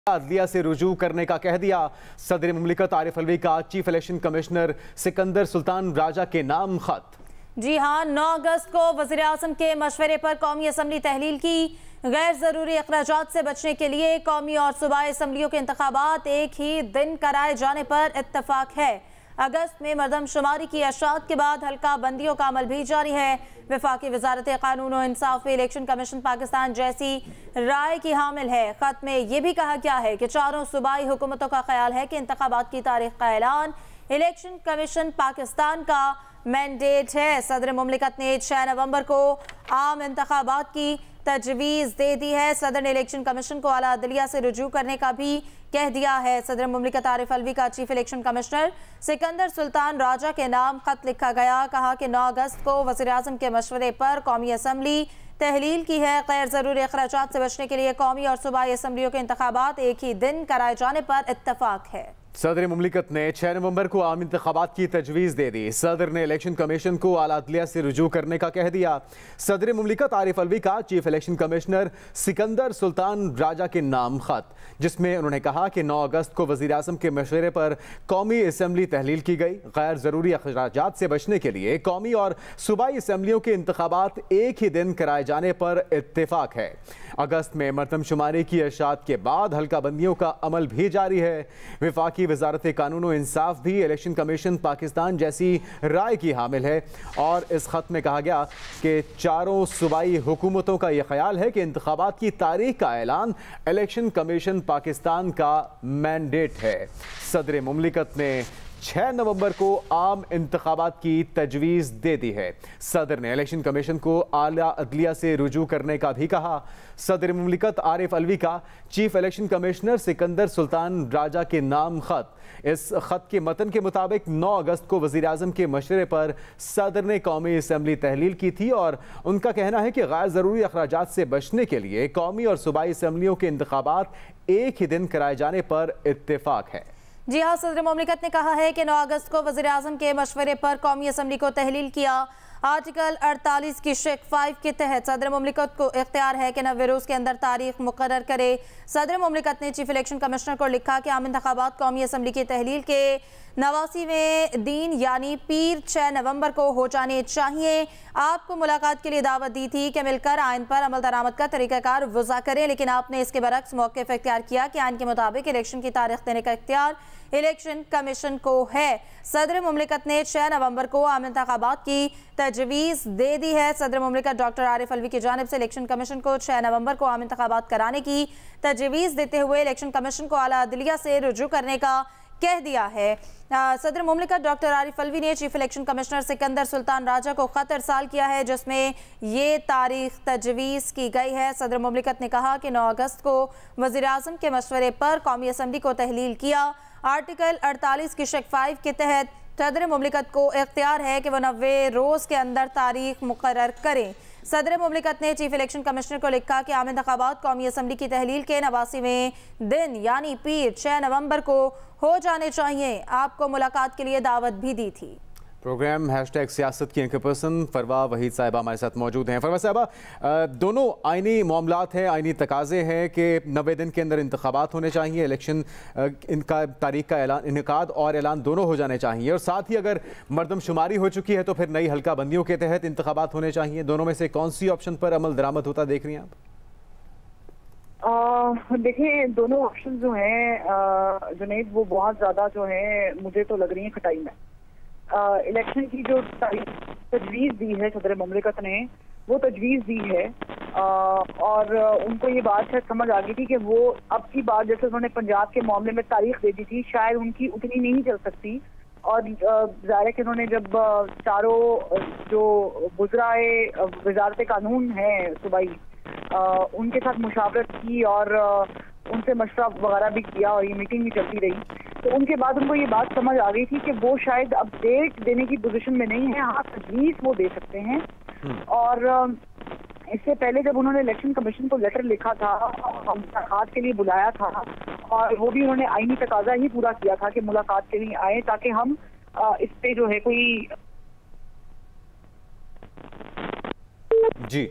अदलिया से रुजू करने का कह दिया। सदर मुमलिकत आरिफ अलवी का chief election commissioner Sikandar Sultan Raja के नाम खत। जी हाँ, 9 अगस्त को वज़ीर आज़म के मशवरे पर कौमी असम्बली तहलील की। गैर ज़रूरी अखराजात से बचने के लिए कौमी और सूबाई असम्बलियों के इंतखाबात एक ही दिन कराए जाने पर इत्तफाक है। अगस्त में मरदमशुमारी की अशात के बाद हल्का बंदियों का अमल भी जारी है। वफाकी वजारत कानून और इंसाफ में इलेक्शन कमीशन पाकिस्तान जैसी राय की हामिल है। खत में यह भी कहा गया है कि चारों सूबाई हुकूमतों का ख्याल है कि इंतखाबात की तारीख का ऐलान इलेक्शन कमीशन पाकिस्तान का मैंडेट है। सदर मुमलिकत ने 6 नवंबर को आम इंतखाबात की तजवीज़ दे दी है। सदर ने इलेक्शन कमीशन को आला अदलिया से रुजू करने का भी कह दिया है। सदर मुमलिकत आरिफ अलवी का chief election commissioner Sikandar Sultan Raja के नाम खत लिखा गया। कहा कि 9 अगस्त को वज़ीर आज़म के मशवरे पर कौमी असम्बली तहलील की है। गैर ज़रूरी अखराजात से बचने के लिए कौमी और सूबाई असम्बलियों के इंतखाबात एक ही दिन कराए जाने पर इत्तफाक है। सदर मुमलिकत ने 6 नवंबर को आम इंतखाबात की तजवीज़ दे दी। सदर ने इलेक्शन कमीशन को आला अदलिया से रुजू करने का कह दिया। सदर मुमलिकत आरिफ अलवी का chief election commissioner Sikandar Sultan Raja के नाम खत, जिसमें उन्होंने कहा कि 9 अगस्त को वज़ीर आज़म के मशवरे पर कौमी असम्बली तहलील की गई। गैर ज़रूरी अखराजात से बचने के लिए कौमी और सूबाई असम्बलियों के इंतखाबात एक ही दिन कराए जाने पर इत्तेफाक है। अगस्त में मरदमशुमारी की अशात के बाद हल्का बंदियों का अमल भी जारी है। वफाकी वजारत कानून और इंसाफ भी इलेक्शन कमीशन पाकिस्तान जैसी राय की हामिल है। और इस खत में कहा गया कि चारों सूबाई हुकूमतों का यह ख्याल है कि इंतखाबात की तारीख का ऐलान इलेक्शन कमीशन पाकिस्तान का मैंडेट है। सदर मुमलिकत ने 6 नवंबर को आम इंतखाबात की तजवीज़ दे दी है। सदर ने इलेक्शन कमीशन को आला अदलिया से रुजू करने का भी कहा। सदर मुमलिकत आरिफ अलवी का chief election commissioner Sikandar Sultan Raja के नाम खत। इस खत के मतन के मुताबिक 9 अगस्त को वज़ीर आज़म के मशवरे पर सदर ने कौमी असम्बली तहलील की थी और उनका कहना है कि गैर ज़रूरी अखराजात से बचने के लिए कौमी और सूबाई असम्बलियों के इंतखाबात एक ही दिन कराए जाने पर इत्तेफाक है। जी हाँ, सदर मुमलिकत ने कहा है कि 9 अगस्त को वज़ीर आज़म के मशवरे पर कौमी असम्बली को तहलील किया। आर्टिकल 48 की शेक 5 के तहत सदर मुमलिकत को इख्तियार है कि 90 रोज़ के अंदर तारीख मुकर्रर करे। सदर मुमलिकत ने चीफ इलेक्शन कमिश्नर को लिखा कि आम इंतखाबात कौमी असम्बली की तहलील के 89वें दिन यानी पीर 6 नवंबर को हो जाने चाहिए। आपको मुलाकात के लिए दावत दी थी कि मिलकर आइन पर अमल दरामद का तरीक़ाकार वज़ा करें, लेकिन आपने इसके बरक्स मौक़िफ़ इख्तियार किया कि आइन के मुताबिक इलेक्शन की तारीख देने का इख्तियार इलेक्शन कमीशन को है। सदर मुमलिकत ने 6 नवंबर को आम इंतखाबात की तजवीज़ दे दी है। सदर मुमलिकत डॉक्टर आरिफ अलवी की जानिब से इलेक्शन कमीशन को 6 नवंबर को आम इंतखाबात कराने की तजवीज़ देते हुए इलेक्शन कमीशन को आला अदलिया से रुजू करने का कह दिया है। सदर मुमलिकत डॉक्टर आरिफ अलवी ने chief election commissioner Sikandar Sultan Raja को खत अरसाल किया है, जिसमें ये तारीख तजवीज़ की गई है। सदर मुमलिकत ने कहा कि 9 अगस्त को वज़ीर आज़म के मशवरे पर कौमी असम्बली को तहलील किया। आर्टिकल 48 की शेक 5 के तहत सदर मुमलिकत को इख्तियार है कि वह 90 रोज़ के अंदर तारीख मुकर्रर करें। सदर मुमलिकत ने चीफ इलेक्शन कमिश्नर को लिखा कि आम इंतखाबात कौमी असम्बली की तहलील के 89वें दिन यानी पीर 6 नवंबर को हो जाने चाहिए। आपको मुलाकात के लिए दावत भी दी थी। प्रोग्राम #सियासत की एंकर पर्सन फरवा वहीद साहिबा हमारे साथ मौजूद हैं। फरवा साहिबा, दोनों आइनी मामलात हैं, आइनी तकाजे हैं कि 90 दिन के अंदर इंतखाबात होने चाहिए, इलेक्शन इनका तारीख का ऐलान, इनेकाद और ऐलान दोनों हो जाने चाहिए, और साथ ही अगर मरदमशुमारी हो चुकी है तो फिर नई हल्का बंदियों के तहत इंतखाबात होने चाहिए। दोनों में से कौन सी ऑप्शन पर अमल दरामद होता देख रही हैं आप? देखें, दोनों ऑप्शन जो हैं जुनैद, वो बहुत ज़्यादा जो है मुझे तो लग रही है खटाई में। इलेक्शन की जो तजवीज़ दी है सदर मुमलिकत ने, वो तजवीज़ दी है और उनको ये बात है समझ आ गई थी कि वो अब की बात, जैसे उन्होंने पंजाब के मामले में तारीख दे दी थी, शायद उनकी उतनी नहीं चल सकती। और ज़ाहिर है कि उन्होंने जब चारों जो गुजराए वजारत कानून है सूबाई, उनके साथ मुशावरत की और उनसे मशवरा वगैरह भी किया और ये मीटिंग भी चलती रही, तो उनके बाद उनको ये बात समझ आ गई थी कि वो शायद अब डेट देने की पोजीशन में नहीं है। हाँ, तजवीज़ वो दे सकते हैं। और इससे पहले जब उन्होंने इलेक्शन कमीशन को लेटर लिखा था, मुलाकात के लिए बुलाया था, और वो भी उन्होंने आईनी तकाजा ही पूरा किया था कि मुलाकात के लिए आए, ताकि हम इस पे जो है कोई जी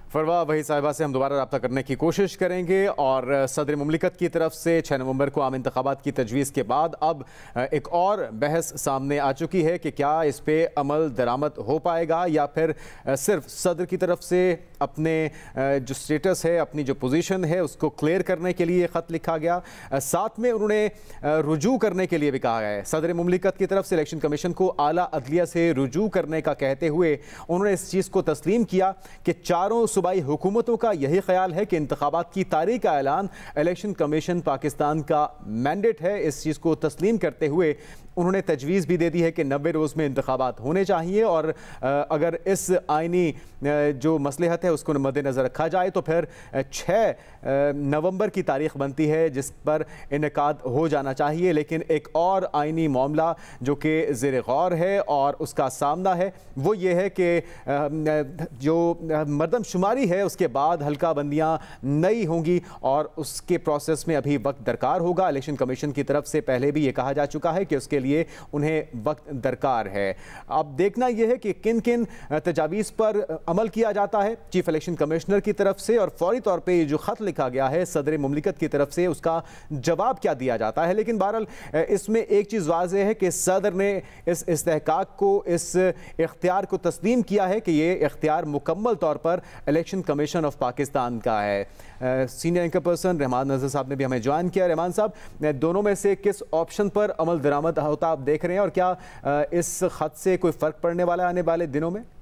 फरवा वही साहिबा से हम दोबारा रब्ता करने की कोशिश करेंगे। और सदर मुमलिकत की तरफ से 6 नवंबर को आम इंतखाबात की तजवीज़ के बाद अब एक और बहस सामने आ चुकी है कि क्या इस पे अमल दरामद हो पाएगा या फिर सिर्फ सदर की तरफ से अपने जो स्टेटस है, अपनी जो पोजीशन है उसको क्लियर करने के लिए ख़त लिखा गया। साथ में उन्होंने रुजू करने के लिए भी कहा है। सदर मुमलिकत की तरफ से इलेक्शन कमीशन को आला अदलिया से रुजू करने का कहते हुए उन्होंने इस चीज़ को तस्लीम किया कि चारों सूबाई हुकूमतों का यही ख्याल है कि इंतखाबात की तारीख का ऐलान इलेक्शन कमीशन पाकिस्तान का मैंडेट है। इस चीज़ को तस्लीम करते हुए उन्होंने तजवीज़ भी दे दी है कि 90 रोज़ में इंतखाबात होने चाहिए और अगर इस आइनी जो मसलहत है उसको मद्देनज़र रखा जाए तो फिर 6 नवंबर की तारीख बनती है जिस पर इनेकाद हो जाना चाहिए। लेकिन एक और आइनी मामला जो कि ज़ेर गौर है और उसका सामना है वो ये है कि जो मरदमशुमारी है उसके बाद हल्का बंदियाँ नई होंगी और उसके प्रोसेस में अभी वक्त दरकार होगा। इलेक्शन कमीशन की तरफ से पहले भी ये कहा जा चुका है कि उसके लिए उन्हें वक्त दरकार है। अब देखना यह है कि किन किन तजावीज़ पर अमल किया जाता है चीफ इलेक्शन कमिश्नर की तरफ से, और फौरी तौर पे ये जो ख़त लिखा गया है सदर मुमलिकत की तरफ से उसका जवाब क्या दिया जाता है। लेकिन बहरहाल इसमें एक चीज़ वाज़ेह है कि सदर ने इस इस्तेहकाक को, इस इख्तियार को तस्लीम किया है कि ये इख्तियार मुकम्मल तौर पर इलेक्शन कमीशन ऑफ पाकिस्तान का है। सीनियर एंकर पर्सन रहमान नज़र साहब ने भी हमें ज्वाइन किया। रहमान साहब, दोनों में से किस ऑप्शन पर अमल दरामद होता आप देख रहे हैं और क्या इस खत से कोई फ़र्क पड़ने वाला है आने वाले दिनों में?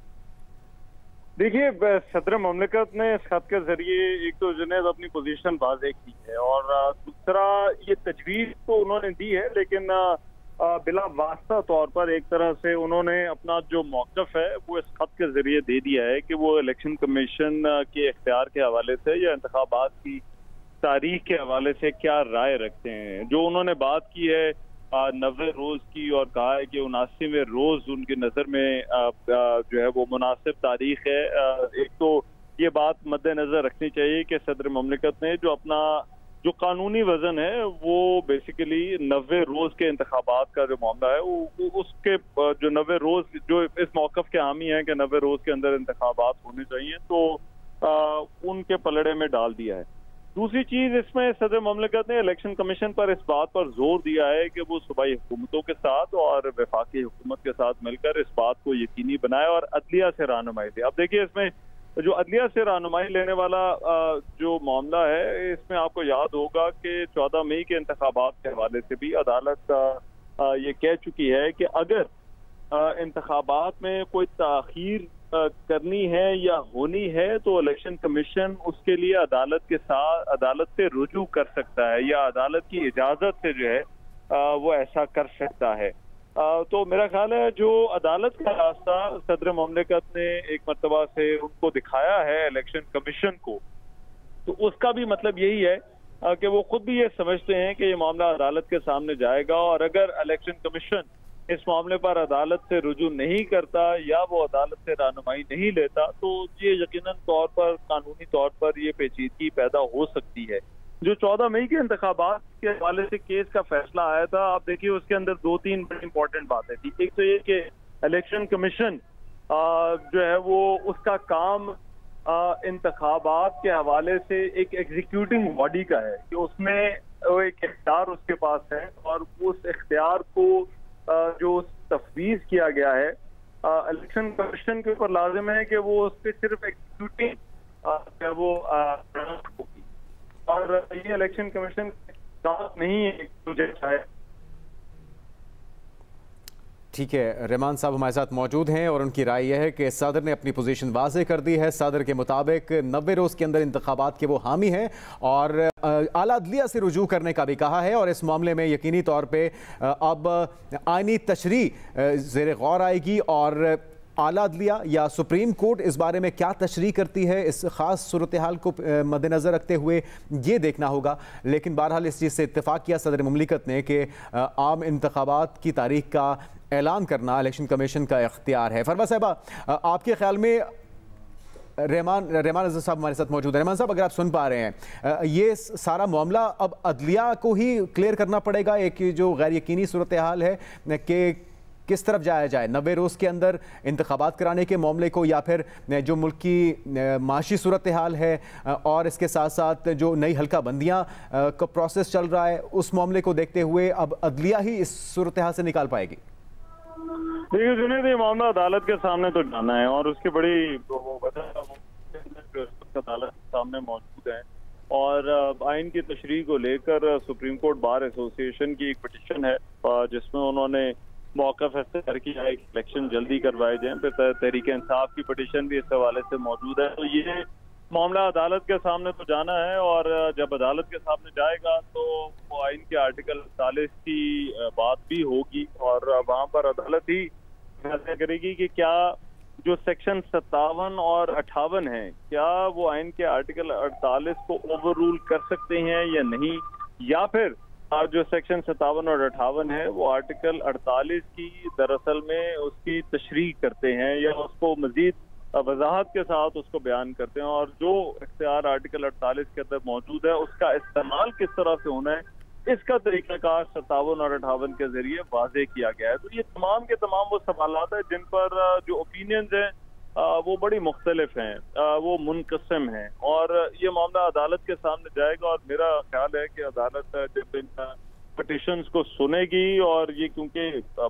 देखिए, सदर मुमलिकत ने इस खत के जरिए एक तो जुनैद अपनी पोजीशन वाज़ेह की है और दूसरा ये तजवीज़ तो उन्होंने दी है, लेकिन बिला वास्ता तौर पर एक तरह से उन्होंने अपना जो मौक़िफ़ है वो इस खत के जरिए दे दिया है कि वो इलेक्शन कमीशन के इख्तियार के हवाले से या इंतखाबात की तारीख के हवाले से क्या राय रखते हैं। जो उन्होंने बात की है 90 रोज की और कहा है कि 79वें रोज उनकी नजर में जो है वो मुनासिब तारीख है। एक तो ये बात मद्देनजर रखनी चाहिए कि सदर मुमलिकत ने जो अपना जो कानूनी वजन है वो बेसिकली 90 रोज के इंतखाबात का जो मामला है वो उसके जो 90 रोज जो इस मौक़िफ़ के हामी हैं कि 90 रोज के अंदर इंतखाबात होने चाहिए, तो उनके पलड़े में डाल दिया है। दूसरी चीज, इसमें सदर मुमलिकत ने इलेक्शन कमीशन पर इस बात पर जोर दिया है कि वो सूबाई हुकूमतों के साथ और वफाकी हुकूमत के साथ मिलकर इस बात को यकीनी बनाए और अदलिया से रहनुमाई दे। अब देखिए, इसमें जो अदलिया से रहनुमाई लेने वाला जो मामला है, इसमें आपको याद होगा कि 14 मई के इंतखाबात के हवाले से भी अदालत ये कह चुकी है कि अगर इंतखाबात में कोई ताखीर करनी है या होनी है तो इलेक्शन कमीशन उसके लिए अदालत से रुजू कर सकता है या अदालत की इजाजत से जो है वो ऐसा कर सकता है। तो मेरा ख्याल है जो अदालत का रास्ता सदर मुमलिकत ने एक मर्तबा से उनको दिखाया है इलेक्शन कमीशन को, तो उसका भी मतलब यही है कि वो खुद भी ये समझते हैं कि ये मामला अदालत के सामने जाएगा और अगर इलेक्शन कमीशन इस मामले पर अदालत से रुजू नहीं करता या वो अदालत से रहनुमाई नहीं लेता तो ये यकीनन तौर पर कानूनी तौर पर ये पेचीदगी पैदा हो सकती है। जो 14 मई के इंतखाबात के हवाले से केस का फैसला आया था, आप देखिए उसके अंदर 2-3 बड़ी इंपॉर्टेंट बातें थी। एक तो ये कि इलेक्शन कमीशन जो है वो उसका काम इंतखाबात के हवाले से एक एग्जीक्यूटिंग बॉडी का है कि उसमें वो एक इख्तियार उसके पास है और उस इख्तियार को जो तफवीज किया गया है इलेक्शन कमीशन के ऊपर लाजिम है कि वो उस पर सिर्फ एग्जीक्यूटिव वो होगी और ये इलेक्शन कमीशन साथ नहीं है मुझे शायद। ठीक है, रहमान साहब हमारे साथ मौजूद हैं और उनकी राय यह है कि सदर ने अपनी पोजीशन वाज़ेह कर दी है। सदर के मुताबिक 90 रोज़ के अंदर इंतखाबात के वो हामी हैं और आला अदलिया से रुजू करने का भी कहा है और इस मामले में यकीनी तौर पे अब आइनी तशरीह ज़ेर गौर आएगी और आला अदलिया या सुप्रीम कोर्ट इस बारे में क्या तशरीह करती है इस ख़ास सूरत हाल को मद्देनज़र रखते हुए ये देखना होगा। लेकिन बहरहाल इस चीज़ से इत्तेफाक किया सदर मुमलिकत ने कि आम इंतखाबात की तारीख का ऐलान करना इलेक्शन कमीशन का इख्तियार है। फरवा साहिबा, आपके ख्याल में रहमान नज़र साहब हमारे साथ मौजूद है। रहमान साहब, अगर आप सुन पा रहे हैं, ये सारा मामला अब अदलिया को ही क्लियर करना पड़ेगा, एक जो गैर यकीनी सूरत हाल है कि किस तरफ जाया जाए, 90 रोज़ के अंदर इंतखाबात कराने के मामले को, या फिर जो मुल्क की माशी सूरत हाल है और इसके साथ साथ जो नई हल्का बंदियाँ का प्रोसेस चल रहा है उस मामले को देखते हुए अब अदलिया ही इस सूरत हाल से निकाल पाएगी? देखिए जुनैद, ये मामला अदालत के सामने तो जाना है और उसकी बड़ी अदालत के सामने मौजूद है और आइन की तशरीह को लेकर सुप्रीम कोर्ट बार एसोसिएशन की एक पिटीशन है जिसमें उन्होंने मौक़िफ़ इख्तियार किया है कि इलेक्शन जल्दी करवाए जाएं। फिर तहरीक इंसाफ की पिटीशन भी इस हवाले से मौजूद है। तो ये मामला अदालत के सामने तो जाना है और जब अदालत के सामने जाएगा तो वो आइन के आर्टिकल 40 की बात भी होगी और वहाँ पर अदालत ही फैसला करेगी कि क्या जो सेक्शन 57 और 58 है, क्या वो आइन के आर्टिकल 48 को ओवर रूल कर सकते हैं या नहीं, या फिर जो सेक्शन 57 और 58 है वो आर्टिकल 48 की दरअसल में उसकी तशरीह करते हैं या उसको मजीद वजाहत के साथ उसको बयान करते हैं और जो इख्तियार आर्टिकल 48 के अंदर मौजूद है उसका इस्तेमाल किस तरह से होना है, इसका तरीकाकार 57 और 58 के जरिए वाजे किया गया है। तो ये तमाम के तमाम वो सवालात है जिन पर जो ओपिनियंस हैं वो बड़ी मुख्तलिफ हैं, वो मुनकसम हैं और ये मामला अदालत के सामने जाएगा और मेरा ख्याल है कि अदालत जब इन पिटिशंस को सुनेगी और ये क्योंकि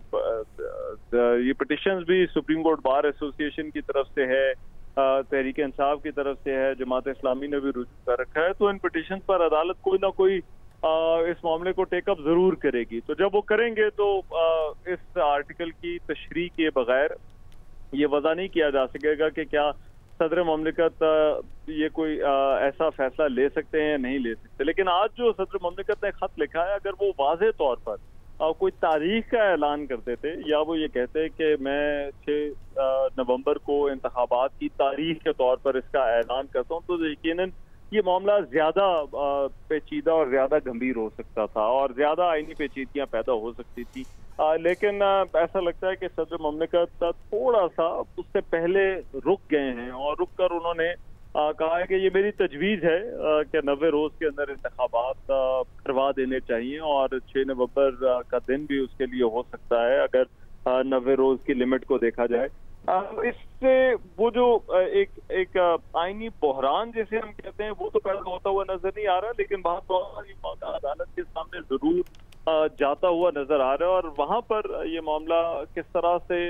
ये पिटिशंस भी सुप्रीम कोर्ट बार एसोसिएशन की तरफ से है, तहरीक इंसाफ की तरफ से है, जमात इस्लामी ने भी रुजू कर रखा है, तो इन पिटिशन पर अदालत कोई ना कोई इस मामले को टेकअप जरूर करेगी। तो जब वो करेंगे तो इस आर्टिकल की तशरीह के बगैर ये वज़ा नहीं किया जा सकेगा कि क्या सदर ममलिकत ये कोई ऐसा फैसला ले सकते हैं, नहीं ले सकते। लेकिन आज जो सदर ममलिकत ने खत लिखा है, अगर वो वाज़े तौर पर कोई तारीख का ऐलान करते थे या वो ये कहते कि मैं 6 नवंबर को इंतखाबात की तारीख के तौर पर इसका ऐलान करता हूँ, तो यकीनन ये मामला ज्यादा पेचीदा और ज्यादा गंभीर हो सकता था और ज्यादा आईनी पेचीदगियां पैदा हो सकती थी। लेकिन ऐसा लगता है कि सदर ममलिकत थोड़ा सा उससे पहले रुक गए हैं और रुक कर उन्होंने कहा है कि ये मेरी तजवीज़ है कि 90 रोज के अंदर इंतखाबात करवा देने चाहिए और 6 नवंबर का दिन भी उसके लिए हो सकता है अगर 90 रोज की लिमिट को देखा जाए। इससे वो जो एक आईनी बहरान जैसे हम कहते हैं वो तो पैदा होता हुआ नजर नहीं आ रहा, लेकिन बहुत अदालत के सामने जरूर जाता हुआ नजर आ रहा है और वहां पर ये मामला किस तरह से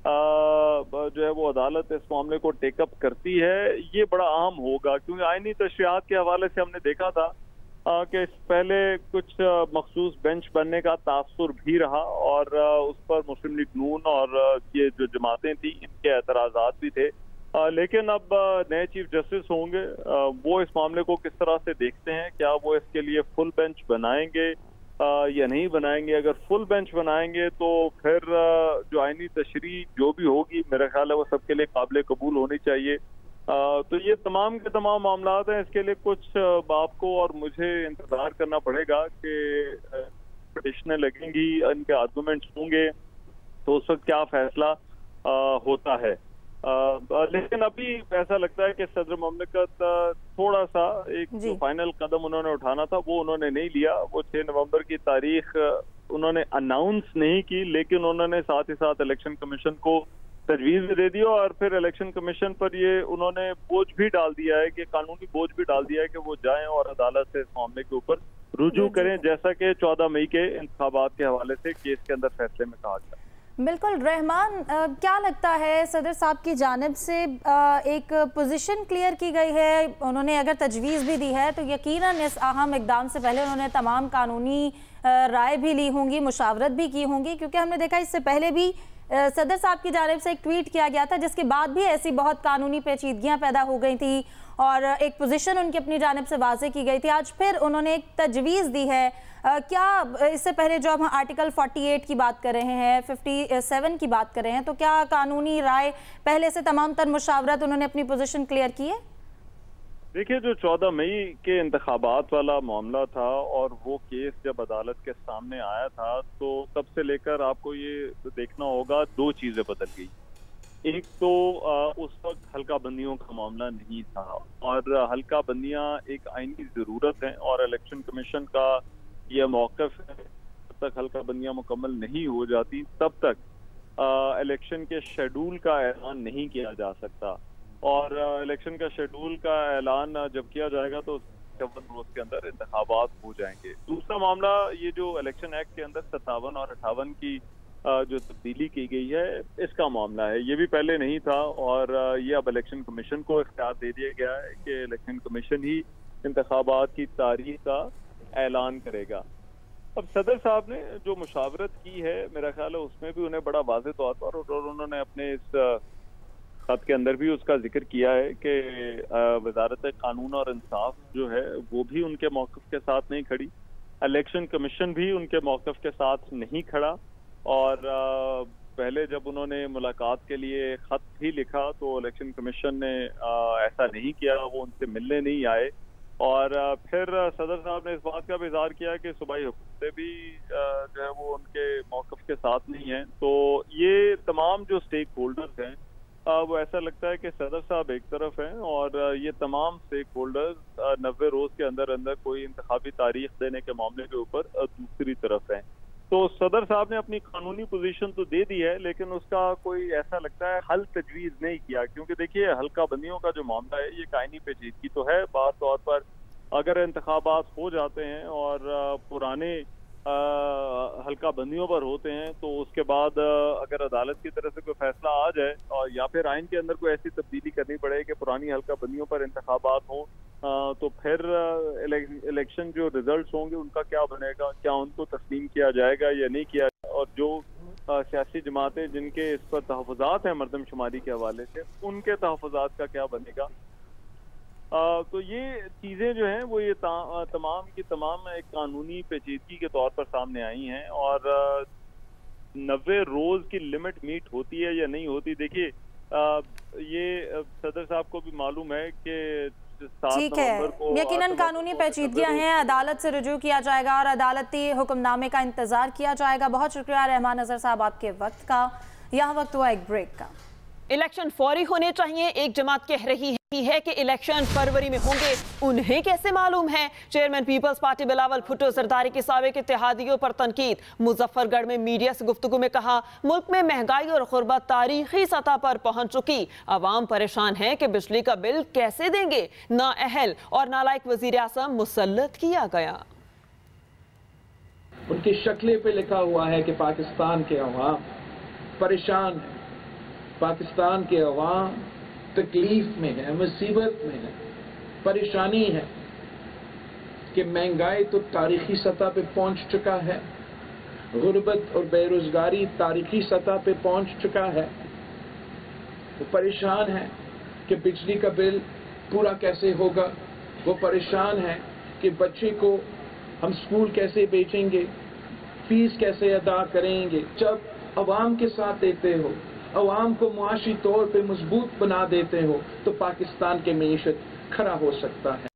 जो है वो अदालत इस मामले को टेकअप करती है ये बड़ा अहम होगा, क्योंकि आईनी तशरीहात के हवाले से हमने देखा था कि पहले कुछ मखसूस बेंच बनने का तासुर भी रहा और उस पर मुस्लिम लीग नून और ये जो जमातें थी इनके एतराज़ात भी थे। लेकिन अब नए चीफ जस्टिस होंगे, वो इस मामले को किस तरह से देखते हैं, क्या वो इसके लिए फुल बेंच बनाएंगे या नहीं बनाएंगे। अगर फुल बेंच बनाएंगे तो फिर जो आईनी तशरीह जो भी होगी मेरा ख्याल है वो सबके लिए काबिल कबूल होनी चाहिए। तो ये तमाम के तमाम मामलात हैं, इसके लिए कुछ आपको और मुझे इंतजार करना पड़ेगा कि पिटिशनें लगेंगी, इनके आर्गूमेंट्स होंगे तो उस वक्त क्या फैसला होता है। लेकिन अभी ऐसा लगता है कि सदर ममलिकत थोड़ा सा एक जो फाइनल कदम उन्होंने उठाना था वो उन्होंने नहीं लिया। वो 6 नवंबर की तारीख उन्होंने अनाउंस नहीं की, लेकिन उन्होंने साथ ही साथ इलेक्शन कमीशन को तजवीज़ भी दे दी और फिर इलेक्शन कमीशन पर ये उन्होंने बोझ भी डाल दिया है कि कानूनी बोझ भी डाल दिया है कि वो जाएं और अदालत से इस मामले के ऊपर रुजू करें, जैसा कि 14 मई के इंतखाबात के हवाले से केस के अंदर फैसले में कहा गया। बिल्कुल रहमान, क्या लगता है सदर साहब की जानिब से एक पोजीशन क्लियर की गई है, उन्होंने अगर तजवीज़ भी दी है तो यकीनन इस अहम इकदाम से पहले उन्होंने तमाम कानूनी राय भी ली होंगी, मुशावरत भी की होंगी, क्योंकि हमने देखा इससे पहले भी सदर साहब की जानिब से एक ट्वीट किया गया था जिसके बाद भी ऐसी बहुत कानूनी पेचीदगियां पैदा हो गई थी और एक पोजीशन उनकी अपनी जानिब से वाज़े की गई थी। आज फिर उन्होंने एक तजवीज़ दी है। क्या इससे पहले जो हम आर्टिकल 48 की बात कर रहे हैं, 57 की बात कर रहे हैं, तो क्या कानूनी राय पहले से तमाम तर मुशावरत उन्होंने अपनी पोजीशन क्लियर की है? देखिए, जो 14 मई के इंतखाबात वाला मामला था और वो केस जब अदालत के सामने आया था तो तब से लेकर आपको ये देखना होगा 2 चीजें बदल गई। एक तो उस वक्त हल्का बंदियों का मामला नहीं था और हल्का बंदियां एक आईनी जरूरत है और इलेक्शन कमीशन का यह मौक़िफ़ है, जब तक हल्का बंदियां मुकम्मल नहीं हो जाती तब तक इलेक्शन के शेड्यूल का ऐलान नहीं किया जा सकता, और इलेक्शन का शेड्यूल का ऐलान जब किया जाएगा तो 57 रोज के अंदर इंतखाबात हो जाएंगे। दूसरा मामला ये जो इलेक्शन एक्ट के अंदर 57 और 58 की जो तब्दीली की गई है, इसका मामला है। ये भी पहले नहीं था और ये अब इलेक्शन कमीशन को इख्तियार दे दिया गया है कि इलेक्शन कमीशन ही इंतखाबात की तारीख का ऐलान करेगा। अब सदर साहब ने जो मुशावरत की है, मेरा ख्याल है उसमें भी उन्हें बड़ा वाज़ेह तौर पर, और उन्होंने अपने इस खत के अंदर भी उसका जिक्र किया है कि वजारत कानून और इंसाफ जो है वो भी उनके मौक़िफ़ के साथ नहीं खड़ी, इलेक्शन कमीशन भी उनके मौक़िफ़ के साथ नहीं खड़ा। और पहले जब उन्होंने मुलाकात के लिए खत भी लिखा तो इलेक्शन कमीशन ने ऐसा नहीं किया, वो उनसे मिलने नहीं आए। और फिर सदर साहब ने इस बात का भी इज़हार किया कि सूबाई हुकूमतें भी जो है वो उनके मौक़िफ़ के साथ नहीं हैं। तो ये तमाम जो स्टेक होल्डर्स हैं वो ऐसा लगता है कि सदर साहब एक तरफ हैं और ये तमाम स्टेक होल्डर्स 90 रोज के अंदर अंदर कोई इंतखाबी तारीख देने के मामले के ऊपर दूसरी तरफ हैं। तो सदर साहब ने अपनी कानूनी पोजीशन तो दे दी है, लेकिन उसका कोई ऐसा लगता है हल तजवीज़ नहीं किया, क्योंकि देखिए हल्का बंदियों का जो मामला है ये कायनी पेचीदगी तो है। बात तौर पर अगर इंतखाबात हो जाते हैं और पुराने हल्का बंदियों पर होते हैं तो उसके बाद अगर अदालत की तरफ से कोई फैसला आ जाए और या फिर आइन के अंदर कोई ऐसी तब्दीली करनी पड़े कि पुरानी हल्का बंदियों पर इंतखाबात हों, तो फिर इलेक्शन जो रिजल्ट्स होंगे उनका क्या बनेगा, क्या उनको तस्लीम किया जाएगा या नहीं किया, और जो सियासी जमातें जिनके इस पर तहफ़्फ़ुज़ात हैं मरदमशुमारी के हवाले से, उनके तहफ़्फ़ुज़ात का क्या बनेगा। तो ये चीज़ें जो हैं वो ये तमाम की तमाम एक कानूनी पेचीदगी के तौर पर सामने आई हैं। और 90 रोज़ की लिमिट मीट होती है या नहीं होती, देखिए ये सदर साहब को भी मालूम है कि 7 नवंबर को यकीनन कानूनी पेचीदगियां हैं, अदालत से रुजू किया जाएगा और अदालती हुक्मनामे का इंतजार किया जाएगा। बहुत शुक्रिया रहमान नजर साहब आपके वक्त का। यह वक्त हुआ एक ब्रेक का। इलेक्शन फौरी होने चाहिए, एक जमात कह रही है कि इलेक्शन फरवरी में होंगे, उन्हें कैसे मालूम है। चेयरमैन पीपल्स पार्टी बिलावल भुट्टो सरदारी के साबिक इत्तेहादियों पर तनकीद। मुजफ्फरगढ़ में मीडिया से गुफ्तगू में कहा, मुल्क में महंगाई और गुर्बत तारीखी सतह पर पहुंच चुकी, अवाम परेशान है कि बिजली का बिल कैसे देंगे। नाअहल और नालायक वजीर आज़म मुसल्लत किया गया। उनकी शक्लें पे लिखा हुआ है कि पाकिस्तान के अवाम परेशान है, पाकिस्तान के अवाम तकलीफ में है, मुसीबत में है, परेशानी है कि महंगाई तो तारीखी सतह पे पहुंच चुका है, गुर्बत और बेरोजगारी तारीखी सतह पे पहुंच चुका है। वो परेशान है कि बिजली का बिल पूरा कैसे होगा, वो परेशान है कि बच्चे को हम स्कूल कैसे भेजेंगे, फीस कैसे अदा करेंगे। जब अवाम के साथ देते हो, अवाम को मुआशी तौर पे मजबूत बना देते हो, तो पाकिस्तान की मईशत खड़ा हो सकता है।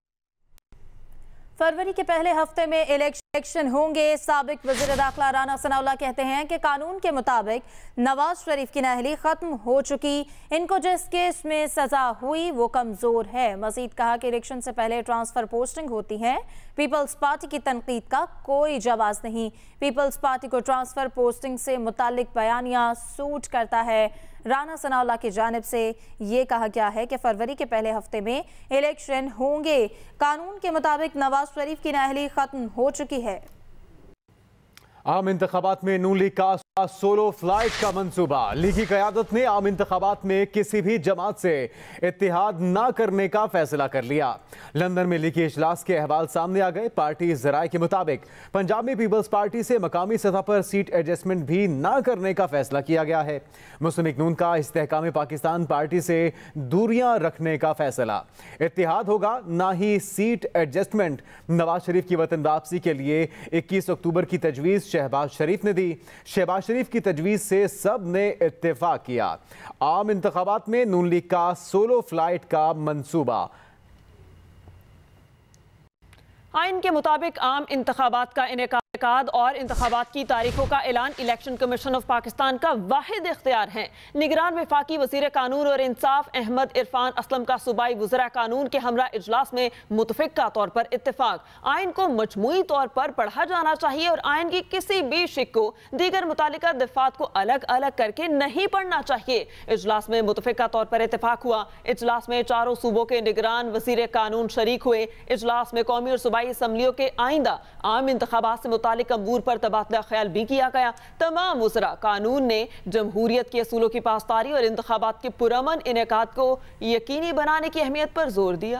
फरवरी के पहले हफ्ते में इलेक्शन होंगे। साबिक वज़ीर दाखिला राना सनाउल्लाह कहते हैं कि कानून के मुताबिक नवाज शरीफ की नाअहली खत्म हो चुकी, इनको जिस केस में सजा हुई वो कमजोर है। मजीद कहा कि इलेक्शन से पहले ट्रांसफर पोस्टिंग होती है, पीपल्स पार्टी की तनकीद का कोई जवाब नहीं। पीपल्स पार्टी को ट्रांसफर पोस्टिंग से मुतालिक बयानिया सूट करता है। राना सनाउल्लाह की जानिब से ये कहा गया है कि फरवरी के पहले हफ्ते में इलेक्शन होंगे। कानून के मुताबिक नवाज शरीफ की नाअहली खत्म हो चुकी है। आम इंतखाबात में नून लीग का सोलो फ्लाइट का मंसूबा। लीगी क़यादत ने आम इंतखाबात में किसी भी जमात से इत्तिहाद न करने का फैसला कर लिया। लंदन में लीगी इजलास के अहवाल सामने आ गए। पार्टी ज़राए के मुताबिक पंजाब में पीपल्स पार्टी से मकामी सतह पर सीट एडजस्टमेंट भी न करने का फैसला किया गया है। मुस्लिम लीग नून का इस्तेहकाम पाकिस्तान पार्टी से दूरियां रखने का फैसला। इत्तिहाद होगा ना ही सीट एडजस्टमेंट। नवाज शरीफ की वतन वापसी के लिए 21 अक्टूबर की तजवीज़ शहबाज शरीफ ने दी। शहबाज शरीफ की तजवीज़ से सब ने इत्तेफाक किया। आम इंतखाबात में नून लीग का सोलो फ्लाइट का मंसूबा। आइन के मुताबिक आम इंतखाबात का इनेका इनेकाद और इंतखाबात की तारीखों का ऐलान इलेक्शन कमीशन ऑफ पाकिस्तान का वाहिद इख्तियार है। निगरान वफाकी वज़ीर कानून और इंसाफ अहमद इरफान असलम का सूबाई वज़रा कानून के हमरा इजलास में मुतफ़िक़ा तौर पर इत्तेफाक। आइन को मजमूई तौर पर पढ़ा जाना चाहिए और आइन की किसी भी शिक को दीगर मुतालिका दफ़ात को अलग अलग करके नहीं पढ़ना चाहिए। इजलास में मुतफ़िक़ा तौर पर इत्तेफाक हुआ। इजलास में चारों सूबों के निगरान वज़ीर कानून शरीक हुए। इजलास में कौमी और सूबाई असम्बलियों के आइंदा आम इंतखाबात से मुतालिक अमूर पर तबादला ख्याल भी किया गया। तमाम वज़रा कानून ने जमहूरियत के असूलों की पासदारी और इंतखाबात के पुरअमन इनेकाद को यकीनी बनाने की अहमियत पर जोर दिया।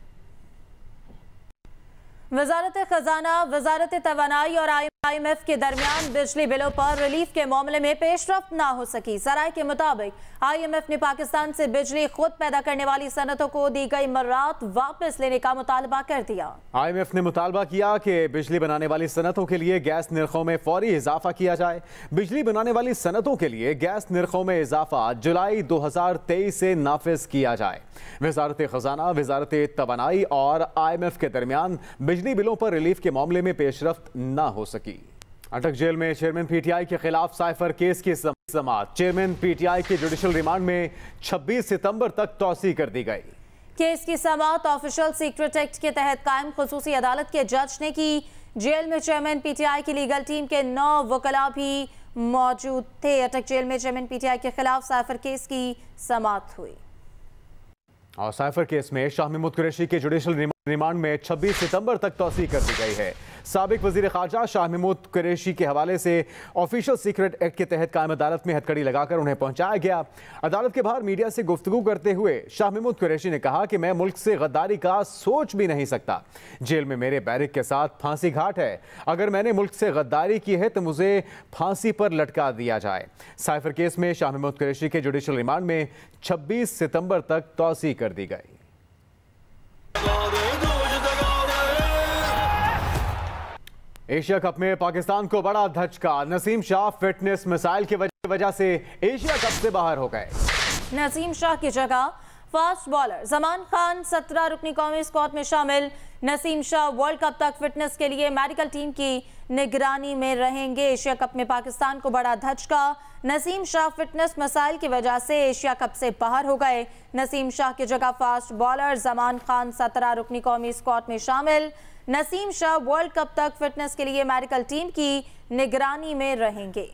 वजारत खजाना, वजारत तवानाई और IMF के दरमियान बिजली बिलों पर रिलीफ के मामले में पेशरफ्त ना हो सकी। सराय के मुताबिक IMF ने पाकिस्तान से बिजली खुद पैदा करने वाली सनतों को दी गई मर्रात वापस लेने का मुतालबा कर दिया। IMF ने मुतालबा किया कि बिजली बनाने वाली सनतों के लिए गैस निर्खों में फौरी इजाफा किया जाए। बिजली बनाने वाली सनतों के लिए गैस निर्खों में इजाफा जुलाई 2023 से नाफिज किया जाए। वजारत खजाना, वजारत तवानाई और IMF के दरमियान बिजली बिलों पर रिलीफ के मामले में पेशरफ्त न हो सकी। अटक जेल में चेयरमैन PTI के खिलाफ साइफर केस की समाअत। चेयरमैन PTI के जुडिशल रिमांड में 26 सितंबर तक तौसी कर दी गई। केस की समाअत ऑफिशियल सीक्रेट एक्ट के तहत कायम खुसूसी अदालत के जज ने की। जेल में चेयरमैन PTI की लीगल टीम के 9 वकला भी मौजूद थे। अटक जेल में चेयरमैन PTI के खिलाफ साइफर केस की समाअत हुई। और साइफर केस में शाह महमूद कुरैशी के जुडिशल रिमांड में 26 सितंबर तक तौसीह कर दी गई है। साबिक वजीर खारजा शाह महमूद कुरैशी के हवाले से ऑफिशियल सीक्रेट एक्ट के तहत कायम अदालत में हथकड़ी लगाकर उन्हें पहुंचाया गया। अदालत के बाहर मीडिया से गुफ्तगू करते हुए शाह महमूद कुरैशी ने कहा कि मैं मुल्क से गद्दारी का सोच भी नहीं सकता। जेल में मेरे बैरिक के साथ फांसी घाट है। अगर मैंने मुल्क से गद्दारी की है तो मुझे फांसी पर लटका दिया जाए। साइफर केस में शाह महमूद कुरैशी के जुडिशल रिमांड में 26 सितंबर तक तौसीह कर दी गई। एशिया कप में पाकिस्तान को बड़ा धचका। नसीम शाह फिटनेस मिसाइल की वजह से एशिया कप से बाहर हो गए। नसीम शाह की जगह फास्ट बॉलर जमान खान 17 रुकनी कौमी स्क्वाड में शामिल। नसीम शाह वर्ल्ड कप तक फिटनेस के लिए मेडिकल टीम की निगरानी में रहेंगे। एशिया कप में पाकिस्तान को बड़ा धचका। नसीम शाह फिटनेस मसाइल की वजह से एशिया कप से बाहर हो गए। नसीम शाह की जगह फास्ट बॉलर जमान खान 17 रुकनी कौमी स्क्वाड में शामिल। नसीम शाह वर्ल्ड कप तक फिटनेस के लिए मेडिकल टीम की निगरानी में रहेंगे।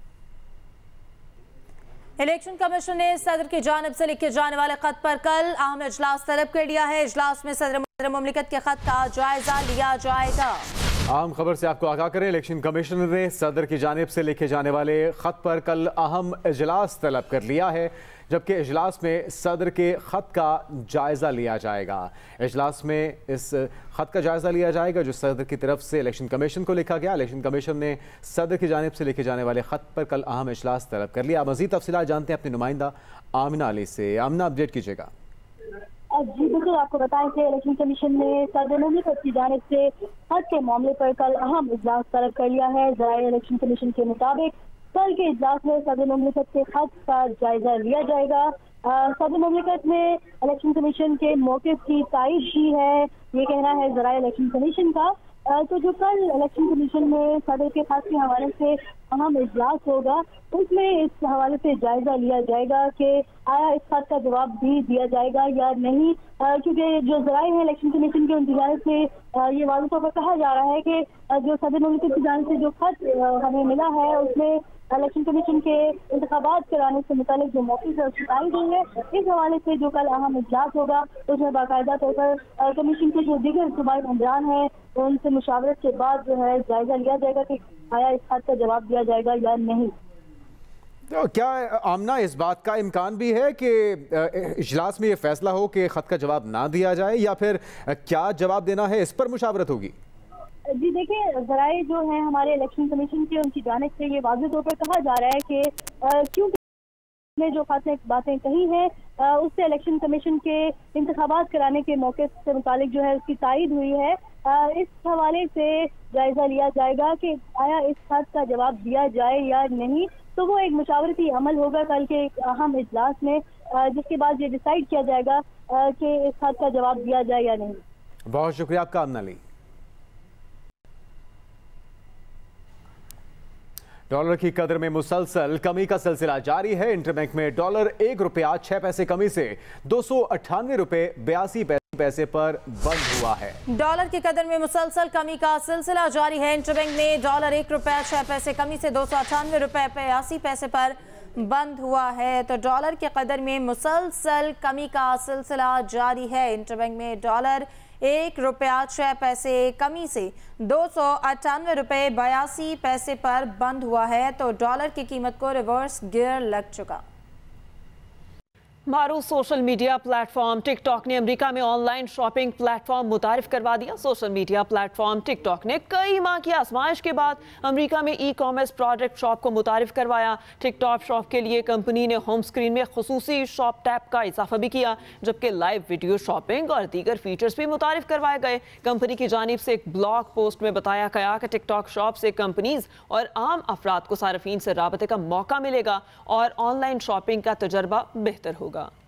इलेक्शन कमीशन ने सदर की जानिब से लिखे जाने वाले खत पर कल अहम इजलास तलब कर लिया है। इजलास में सदर मुमलिकत के खत का जायजा लिया जाएगा। आम खबर से आपको आगाह करें, इलेक्शन कमीशन ने सदर की जानिब से लिखे जाने वाले खत पर कल अहम इजलास तलब कर लिया है, जबकि इजलास में सदर के खत का जायजा लिया जाएगा। इजलास में इस खत का जायजा लिया जाएगा जो सदर की तरफ से इलेक्शन कमीशन को लिखा गया। इलेक्शन कमीशन ने सदर की जानिब से लिखे जाने वाले खत पर कल अहम इजलास तलब कर लिया। मज़ीद तफसीलात जानते हैं अपने नुमाइंदा आमिना अली से। आमिना, अपडेट कीजिएगा। जी बिल्कुल, आपको बताएं कि इलेक्शन कमीशन ने सदर मुमलिकत की जानिब से खत के मामले पर कल अहम इजलास तलब कर लिया है। ज़राए इलेक्शन कमीशन के मुताबिक कल के इजलास में सदर मुमलिकत के खत का जायजा लिया जाएगा। सदर मुमलिकत ने इलेक्शन कमीशन के मौक़िफ़ की तायीद की है, ये कहना है ज़राए इलेक्शन कमीशन का। तो जो कल इलेक्शन कमीशन में सदर के खत के हवाले से अहम इजलास होगा, उसमें इस हवाले से जायजा लिया जाएगा कि आया इस खत का जवाब भी दिया जाएगा या नहीं, क्योंकि जो ज़राए हैं इलेक्शन कमीशन के उनकी जानिब से ये वाज़ेह तौर पर कहा जा रहा है कि जो सदर मुमलिकत की जानिब से जो खत हमें मिला है उसमें इलेक्शन कमीशन के इंतखाबात कराने से मुतालिक जो मौक़िफ़ है उसकी तायीद हुई है। इस हवाले से जो कल अहम इजलास होगा उसमें बाकायदा तौर पर कमीशन के जो दीगर सूबाई मेंबरान हैं उनसे मुशावरत के बाद जो है जायजा लिया जाएगा कि आया इस खत का जवाब दिया जाएगा या नहीं। तो क्या आमना इस बात का इम्कान भी है कि इजलास में ये फैसला हो कि खत का जवाब ना दिया जाए, या फिर क्या जवाब देना है इस पर मुशावरत होगी? जी देखिए, ज़राए जो हैं हमारे इलेक्शन कमीशन के उनकी जानिब से ये वाज़ेह तौर पर कहा जा रहा है कि क्योंकि ने जो खास बातें कही हैं उससे इलेक्शन कमीशन के इंतखाबात कराने के मौके से मुतालिक जो है उसकी तायीद हुई है। इस हवाले से जायजा लिया जाएगा कि आया इस खत का जवाब दिया जाए या नहीं। तो वो एक मुशावरती अमल होगा कल के एक अहम इजलास में, जिसके बाद ये डिसाइड किया जाएगा कि इस खत का जवाब दिया जाए या नहीं। बहुत शुक्रिया आपका आमना अली। डॉलर की कदर में मुसलसल कमी का सिलसिला जारी है। इंटरबैंक में डॉलर ₹1.06 कमी से 298 रुपए 82 पैसे पर बंद हुआ है। डॉलर की कदर में मुसलसल कमी का सिलसिला जारी है। इंटरबैंक में डॉलर ₹1.06 कमी से 298 रुपए 82 पैसे पर बंद हुआ है। तो डॉलर की कदर में मुसलसल कमी का सिलसिला जारी है। इंटरबैंक में डॉलर ₹1.06 कमी से 298 रुपए 82 पैसे पर बंद हुआ है। तो डॉलर की कीमत को रिवर्स गियर लग चुका। मारूफ सोशल मीडिया प्लेटफॉर्म टिकटॉक ने अमेरिका में ऑनलाइन शॉपिंग प्लेटफॉर्म मुतारिफ करवा दिया। सोशल मीडिया प्लेटफॉर्म टिकटॉक ने कई माह की आजमाइश के बाद अमेरिका में ई कॉमर्स प्रोडक्ट शॉप को मुतारिफ करवाया। टिकटॉक शॉप के लिए कंपनी ने होम स्क्रीन में खुसूसी शॉप टैब का इजाफा भी किया, जबकि लाइव वीडियो शॉपिंग और दीगर फीचर्स भी मुतारिफ करवाए गए। कंपनी की जानिब से एक ब्लॉग पोस्ट में बताया गया कि टिकटॉक शॉप से कंपनीज और आम अफराद को सार्फिन से राबते का मौका मिलेगा और ऑनलाइन शॉपिंग का तजर्बा बेहतर होगा।